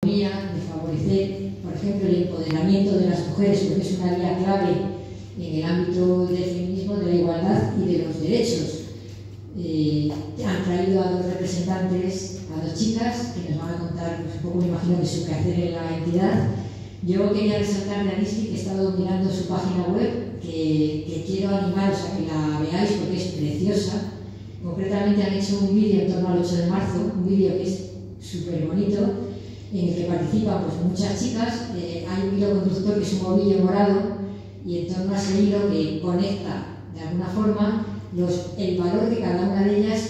de favorecer, por ejemplo, el empoderamiento de las mujeres, porque es una vía clave en el ámbito del feminismo, de la igualdad y de los derechos. Han traído a dos representantes, a dos chicas, que nos van a contar pues, un poco, me imagino, de su quehacer en la entidad. Yo quería resaltar de Anisli, que he estado mirando su página web, que quiero animaros a que la veáis porque es preciosa. Concretamente han hecho un vídeo en torno al 8 de marzo, un vídeo que es súper bonito, en el que participan pues, muchas chicas. Hay un hilo conductor que es un ovillo morado, y en torno a ese hilo que conecta de alguna forma el valor que cada una de ellas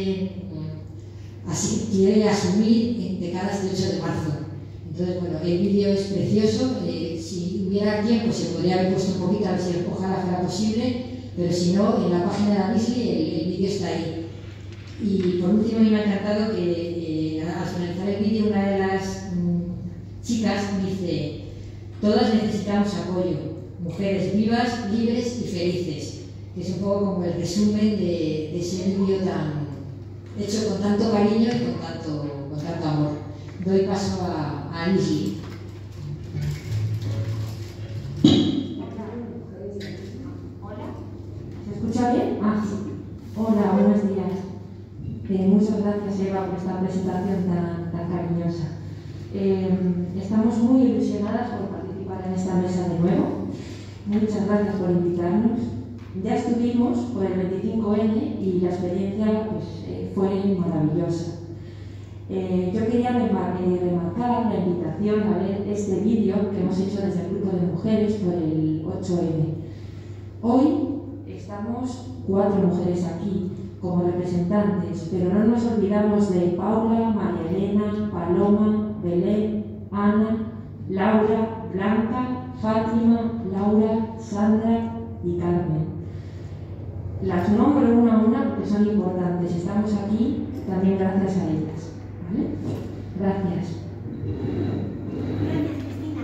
quiere asumir de cara a este 8 de marzo. Entonces, bueno, el vídeo es precioso. Si hubiera tiempo se podría haber puesto un poquito, a ver si ojalá fuera posible, pero si no, en la página de Anisli el vídeo está ahí. Y por último, me ha encantado que al finalizar el vídeo una de las chicas dice: todas necesitamos apoyo, mujeres vivas, libres y felices, que es un poco como el resumen de ese vídeo tan hecho con tanto cariño y con tanto amor. Doy paso a Anisli. Hola, ¿se escucha bien? Ah, sí. Hola, buenos días. Muchas gracias, Eva, por esta presentación tan cariñosa. Estamos muy ilusionadas por participar en esta mesa de nuevo. Muchas gracias por invitarnos. Ya estuvimos por el 25N y la experiencia pues, fue maravillosa. Yo quería remarcar la invitación a ver este vídeo que hemos hecho desde el grupo de mujeres por el 8M. Hoy estamos 4 mujeres aquí como representantes, pero no nos olvidamos de Paula, María Elena, Paloma, Belén, Ana, Laura, Blanca, Fátima, Laura, Sandra y Carmen. Las nombro una a una porque son importantes. Estamos aquí también gracias a ellas. ¿Vale? Gracias. Gracias, Cristina.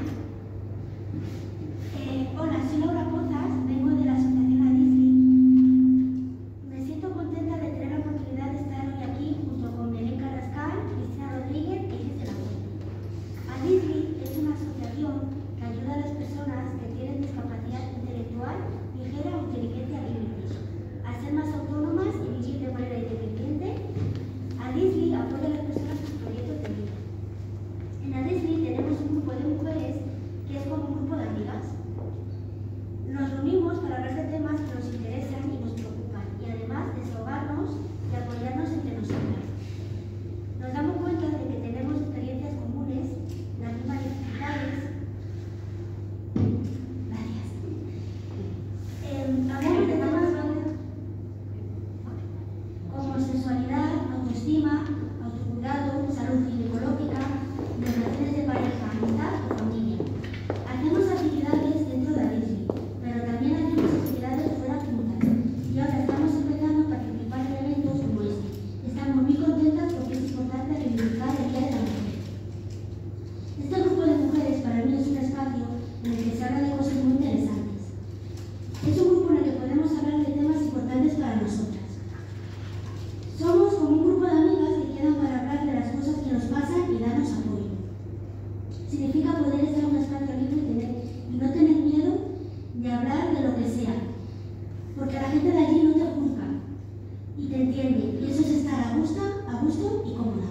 Hola, soy Laura Pozas, vengo de la Asociación Anisli. Me siento contenta de tener la oportunidad de estar hoy aquí junto con Belén Carrascal, Cristina Rodríguez y Gisela Puente. Anisli es una asociación que ayuda a las personas que tienen discapacidad intelectual, ligera o inteligencia límite a ser más autónomas y vivir de manera independiente. Anisli apoya a las personas con proyectos de vida. En Anisli tenemos un grupo de mujeres que es como un grupo de amigas. Nos reunimos para hablar de temas que nos interesan y nos preocupan, y además desahogarnos y apoyarnos entre nosotras. Nos damos cuenta de que tenemos experiencias comunes, las mismas dificultades. Gracias. Hablamos de temas como sexualidad, autoestima, autocuidado, salud ginecológica, relaciones de pareja, amistad o familia. Hacemos actividades dentro de Anisli, pero también hacemos actividades fuera juntas. Y ahora estamos empezando a participar en eventos como este. Estamos muy contentas porque es importante reivindicar el Día de la Mujer. Este grupo de mujeres para mí es un espacio en el que se habla de cosas muy interesantes. Es un grupo en el que podemos hablar de temas importantes para nosotras. Somos como un grupo de amigas que quedan para hablar de las cosas que nos pasan y darnos apoyo. Significa poder estar en un espacio libre y no tener miedo de hablar de lo que sea, porque la gente de allí no te juzga y te entiende, y eso es estar a gusto y cómoda.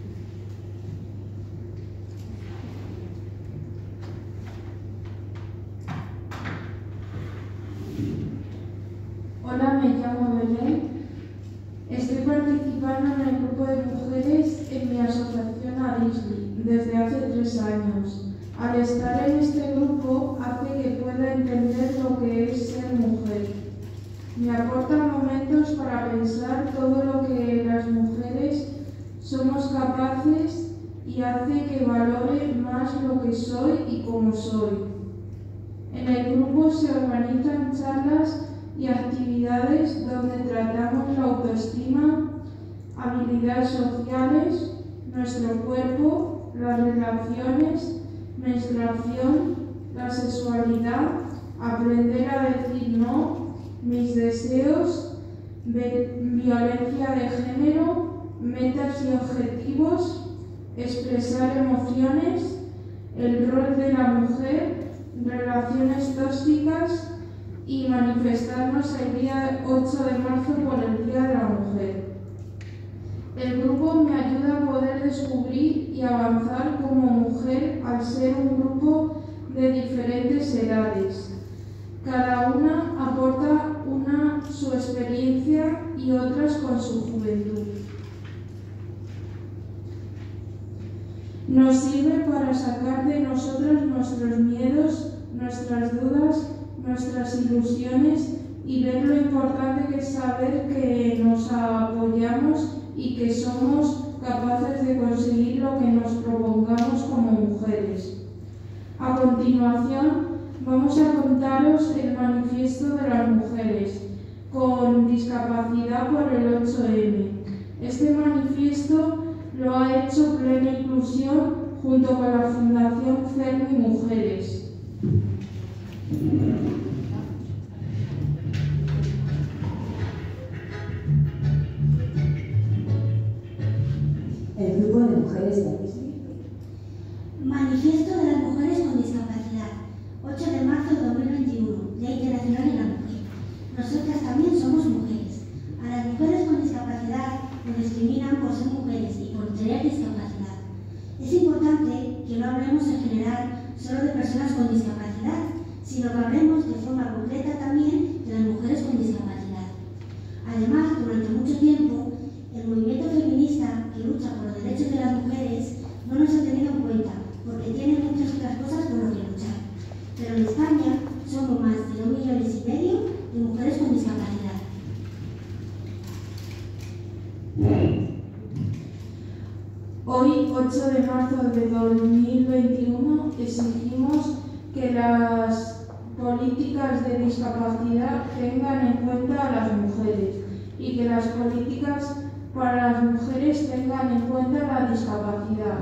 Hola, me llamo Belén. Estoy participando en el grupo de mujeres en mi asociación Anisli desde hace 3 años. Al estar en este grupo hace que pueda entender lo que es ser mujer. Me aporta momentos para pensar todo lo que las mujeres somos capaces y hace que valore más lo que soy y cómo soy. En el grupo se organizan charlas y actividades donde tratamos la autoestima, habilidades sociales, nuestro cuerpo, las relaciones, menstruación, la sexualidad, aprender a decir no, mis deseos, violencia de género, metas y objetivos, expresar emociones, el rol de la mujer, relaciones tóxicas y manifestarnos el día 8 de marzo por el Día de la Mujer. El grupo me ayuda a poder descubrir y avanzar como mujer al ser un grupo de diferentes edades. Cada una aporta su experiencia y otras con su juventud. Nos sirve para sacar de nosotras nuestros miedos, nuestras dudas, nuestras ilusiones y ver lo importante que es saber que nos apoyamos y que somos capaces de conseguir lo que nos propongamos como mujeres. A continuación, vamos a contaros el manifiesto de las mujeres con discapacidad por el 8M. Este manifiesto lo ha hecho Plena Inclusión junto con la Fundación CERMI Mujeres. El grupo de mujeres de Disney. Manifiesto de las mujeres con discapacidad, 8 de marzo de 2021, Día Internacional de la Mujer. Nosotras también somos mujeres. A las mujeres con discapacidad nos discriminan por ser mujeres y por tener discapacidad. Es importante que no hablemos en general solo de personas con discapacidad, sino que hablemos de forma concreta también de las mujeres con discapacidad. Además, durante mucho tiempo, el movimiento feminista que lucha por los derechos de las mujeres no nos ha tenido en cuenta, porque tiene muchas otras cosas por lo que luchar. Pero en España somos más de 2,5 millones de mujeres con discapacidad. Hoy, 8 de marzo de 2021, exigimos que las políticas de discapacidad tengan en cuenta a las mujeres y que las políticas para las mujeres tengan en cuenta la discapacidad.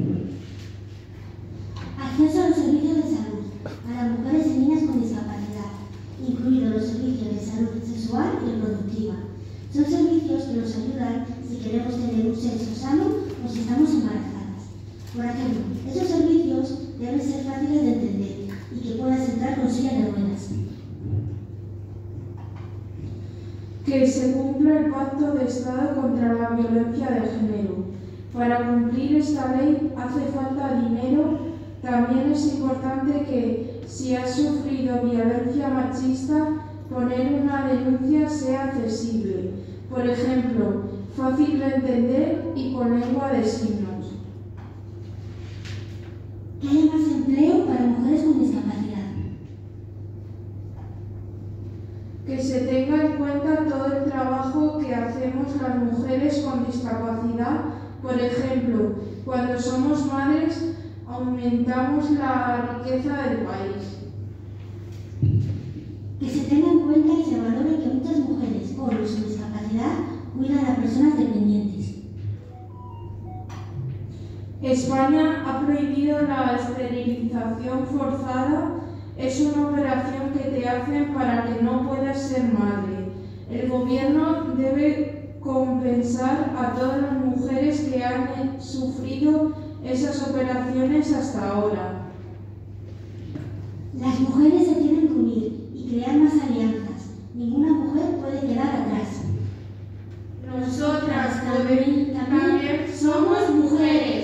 Acceso a los servicios de salud a las mujeres y niñas con discapacidad, incluidos los servicios de salud sexual y reproductiva. Son servicios que nos ayudan si queremos tener un sexo sano o si estamos embarazadas. Por ejemplo, esos servicios deben ser fáciles de entender y que puedas entrar con silla de ruedas. Que se cumpla el Pacto de Estado contra la Violencia de Género. Para cumplir esta ley hace falta dinero. También es importante que, si has sufrido violencia machista, poner una denuncia sea accesible. Por ejemplo, fácil de entender y con lengua de signos. Que haya más empleo para mujeres con discapacidad. Que se tenga en cuenta todo el trabajo que hacemos las mujeres con discapacidad. Por ejemplo, cuando somos madres, aumentamos la riqueza del país. Que se tenga en cuenta y se valore que muchas mujeres con o sin discapacidad cuidan a personas dependientes. España ha prohibido la esterilización forzada. Es una operación que te hacen para que no puedas ser madre. El gobierno debe compensar a todas las mujeres que han sufrido esas operaciones hasta ahora. Las mujeres se tienen que unir y crear más alianzas. Ninguna mujer puede quedar atrás. Nosotras también somos mujeres.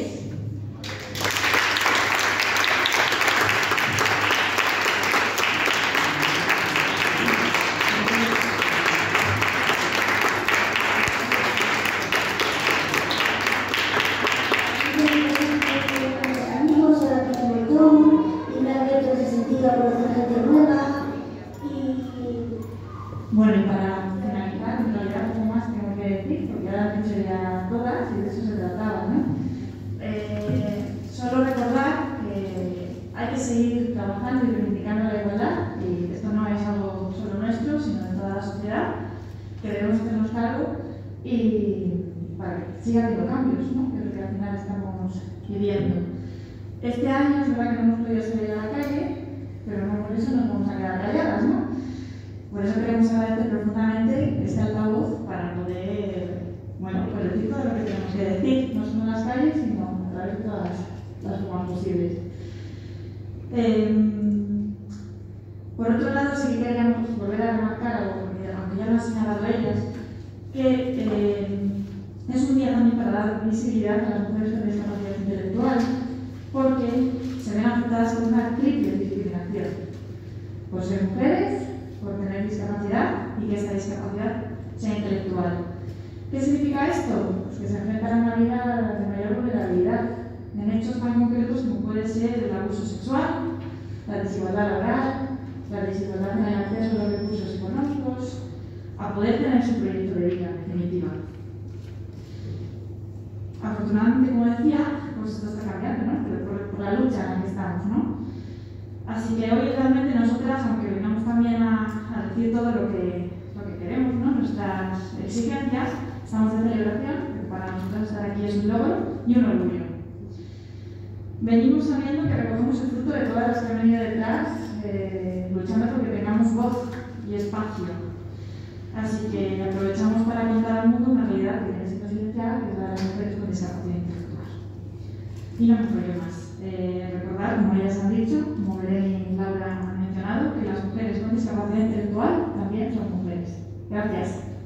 Bueno, y para finalizar, en realidad poco más tengo que decir, porque ya las he dicho ya todas y de eso se trataba, ¿no? Solo recordar que hay que seguir trabajando y reivindicando la igualdad, y esto no es algo solo nuestro, sino de toda la sociedad, que debemos hacernos cargo y para que siga habiendo cambios, ¿no? Que es lo que al final estamos pidiendo. Este año es verdad que no hemos podido salir a la calle, pero no por eso nos vamos a quedar calladas, ¿no? Por eso queremos agradecer profundamente este altavoz para poder, bueno, pues decir todo lo que tenemos que decir, no solo en las calles, sino a través todas las formas posibles. Por otro lado, sí que queríamos volver a remarcar, aunque ya lo han señalado ellas, que es un día también para dar visibilidad a las mujeres con discapacidad intelectual, porque se ven afectadas por una triple discriminación: por ser mujeres, por tener discapacidad y que esta discapacidad sea intelectual. ¿Qué significa esto? Pues que se enfrentan a una vida de mayor vulnerabilidad en hechos tan concretos como puede ser el abuso sexual, la desigualdad laboral, la desigualdad en el acceso a los recursos económicos, a poder tener su proyecto de vida, en definitiva. Afortunadamente, como decía, pues esto está cambiando, ¿no? Pero por la lucha en la que estamos, ¿no? Así que hoy realmente nosotras, aunque vengamos también a decir todo lo que queremos, ¿no? Nuestras exigencias, estamos de celebración, porque para nosotros estar aquí es un logro y un orgullo. Venimos sabiendo que recogemos el fruto de todas las que han venido detrás, luchando porque tengamos voz y espacio. Así que aprovechamos para contar al mundo una realidad que tiene sido silenciada, que es la de las mujeres con discapacidad intelectual. Y no me enrollo más. Recordar, como ellas han dicho, como Belén y Laura han mencionado, que las mujeres con discapacidad intelectual también son mujeres. Gracias.